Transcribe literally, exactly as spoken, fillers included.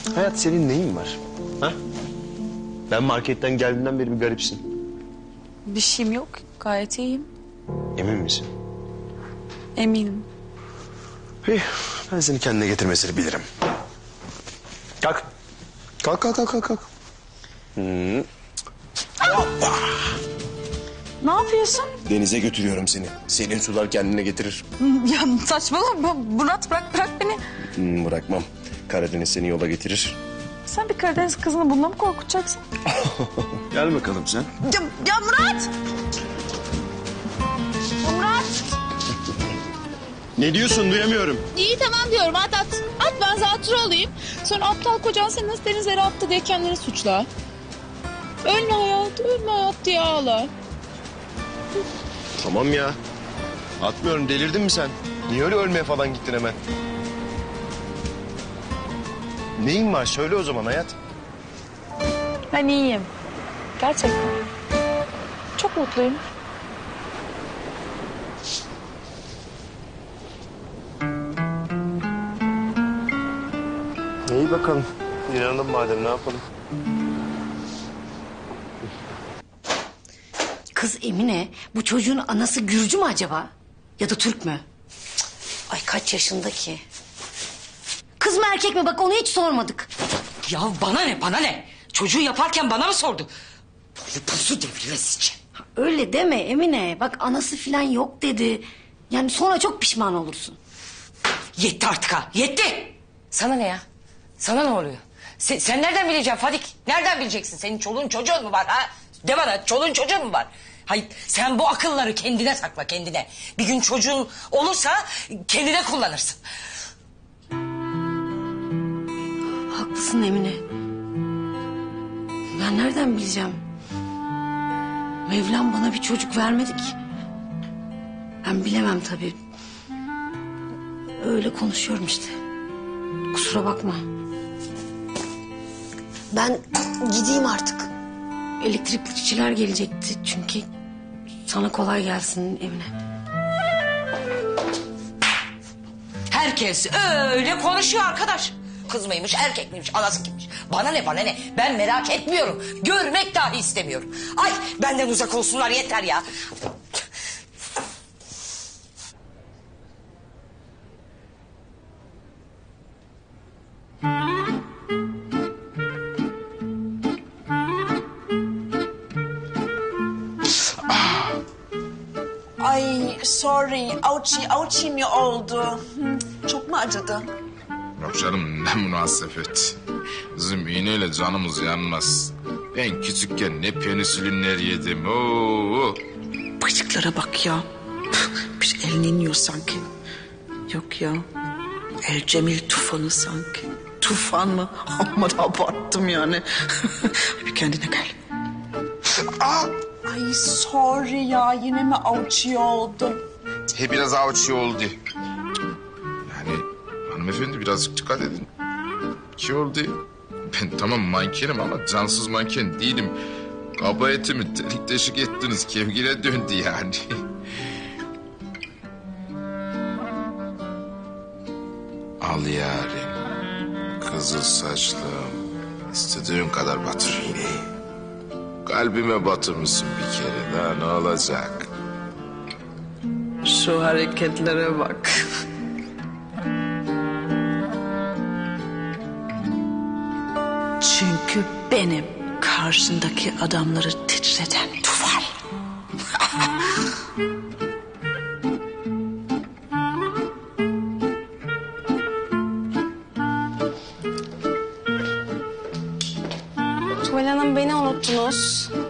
Hayat, senin neyin var? Ha? Ben marketten geldiğinden beri bir garipsin. Bir şeyim yok. Gayet iyiyim. Emin misin? Eminim. İyi, ben seni kendine getirmesini bilirim. Kalk. Kalk, kalk, kalk, kalk. kalk. Hmm. Hoppa! Ne yapıyorsun? Denize götürüyorum seni. Senin sular kendine getirir. Ya saçmalama. Murat bırak bırak beni. Hmm, bırakmam. Karadeniz seni yola getirir. Sen bir Karadeniz kızını bununla mı korkutacaksın? Gel bakalım sen. Ya, ya Murat! Ya Murat! Ne diyorsun, duyamıyorum. İyi tamam diyorum at at. At ben zatürre olayım. Sonra aptal kocan seni nasıl denizlere attı diye kendini suçla. Ölme hayat, ölme hayat diye ağla. Tamam ya. Atmıyorum, delirdin mi sen? Niye öyle ölmeye falan gittin hemen? Neyin var, söyle o zaman hayat. Ben iyiyim. Gerçekten. Çok mutluyum. İyi bakalım. İnanalım madem, ne yapalım? Kız Emine, bu çocuğun anası Gürcü mü acaba? Ya da Türk mü? Cık, ay kaç yaşında ki? Kız mı erkek mi, bak onu hiç sormadık. Ya bana ne bana ne? Çocuğu yaparken bana mı sordu? Böyle pusu devrilesice. Öyle deme Emine, bak anası falan yok dedi. Yani sonra çok pişman olursun. Yetti artık ha yetti. Sana ne ya? Sana ne oluyor? Sen, sen nereden bileceksin Fadik? Nereden bileceksin? Senin çoluğun çocuğun mu var ha? De bana çoluğun çocuğun mu var? Hayır sen bu akılları kendine sakla kendine. Bir gün çocuğun olursa kendine kullanırsın. Haklısın Emine. Ben nereden bileceğim? Mevlam bana bir çocuk vermedi ki. Ben bilemem tabii. Öyle konuşuyorum işte. Kusura bakma. Ben gideyim artık. Elektrikçiler gelecekti çünkü. Sana kolay gelsin Emine. Herkes öyle konuşuyor arkadaş. Kız mıymış erkek miymiş anası kimmiş. Bana ne bana ne ben merak etmiyorum. Görmek dahi istemiyorum. Ay benden uzak olsunlar yeter ya. Ay sorry, auçi, auçi mi oldu? Hı, çok mu acıdı? Yok canım ne münasebet. Bizim iğneyle canımız yanmaz. Ben küçükken ne penisilinler yedim. Oo. Bacıklara bak ya. Bir elini iniyor sanki. Yok ya. El Cemil tufanı sanki. Tufan mı? Amma da abarttım yani. Bir kendine gel. Aa! Ay sorry ya yine mi auçi oldun? He biraz avuçi oldu. Yani hanımefendi birazcık dikkat edin. İki oldu. Ben tamam mankenim ama cansız manken değilim. Kaba etimi delik deşik ettiniz. Kevgire döndü yani. Al yarim. Kızıl saçlım. İstediğin kadar batır iğneyi. Kalbime batırmışsın bir kere daha ne olacak? Şu hareketlere bak. Çünkü benim karşındaki adamları titreten tufan. Tuval Hanım beni unuttunuz.